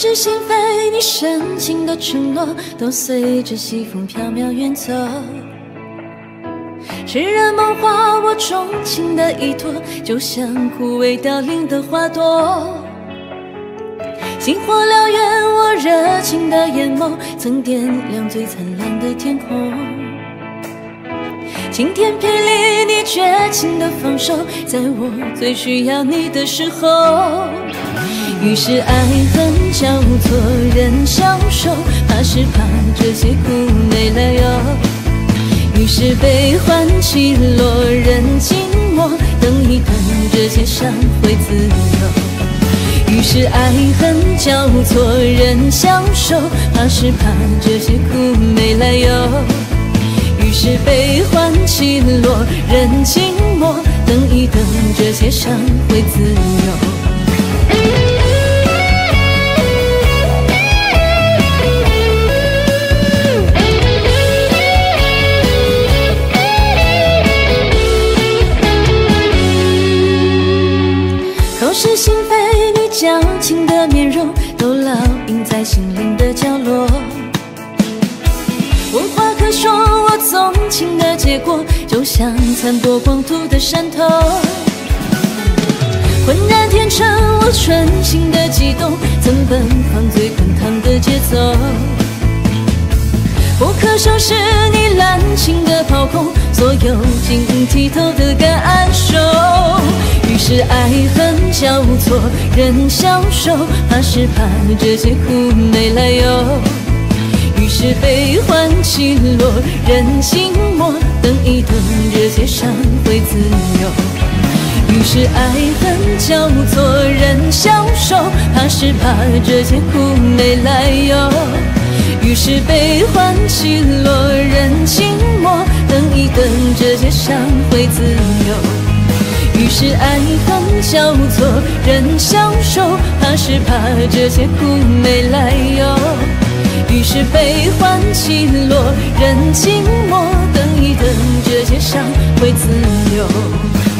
是心扉，你深情的承诺都随着西风飘渺远走。痴人梦话，我钟情的依托，就像枯萎凋零的花朵。星火燎原，我热情的眼眸，曾点亮最灿烂的天空。晴天霹雳，你绝情的放手，在我最需要你的时候。于是爱恨交错，人相守，怕是怕这些苦没来由。于是悲欢起落，人静默，等一等这些伤会自由。于是爱恨交错，人相守，怕是怕这些苦没来由。于是悲欢起落，人静默，等一等这些伤会自由。口是心非，你矫情的面容都烙印在心灵的角落。无话可说，我纵情的结果，就像残破光秃的山头。浑然天成，我纯心的悸动，曾奔放最滚烫的节奏。不可收拾你滥情的抛空，所有晶莹剔透的感受。于是爱恨交错，人相守，怕是怕这些苦没来由。于是悲欢起落，人静默，等一等这些伤会自由。于是爱恨交错，人相守，怕是怕这些苦没来由。于是悲欢起落，人静默，等一等这些伤会自由。于是爱恨交错，人相守，怕是怕这些苦没来由。于是悲欢起落，人静默，等一等这些伤会自由。